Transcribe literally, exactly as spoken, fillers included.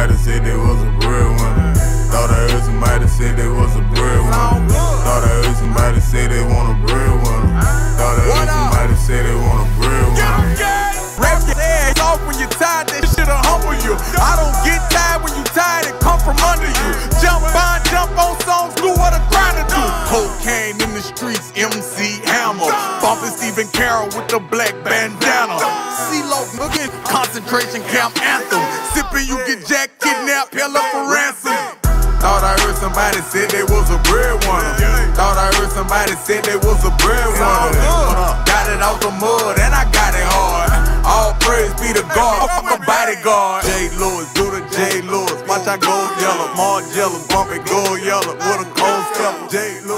somebody said they was a breadwinner. Thought I heard somebody said they was a breadwinner. Thought I heard somebody say they want a breadwinner. Thought I heard somebody say they want a breadwinner. Rap your ass off when you're tired, that shit'll humble you. I don't get tired when you tired and come from under you. Jump on, jump on songs, do what a grinder do. Cocaine in the streets, M C Hammer. Bumping Stephen Carroll with the black bandana. C-Lo looking, concentration camp anthem. Sipping, you get jacked, kidnapped, held up for ransom. Thought I heard somebody said they was a breadwinner. Thought I heard somebody said they was a breadwinner. Got it out the mud and I got it hard. All praise be to God, fuck a bodyguard. J. Lewis, do the J. Lewis. Watch I go yellow, Margiela, bump it, go yellow. With a cold step, J. Lewis.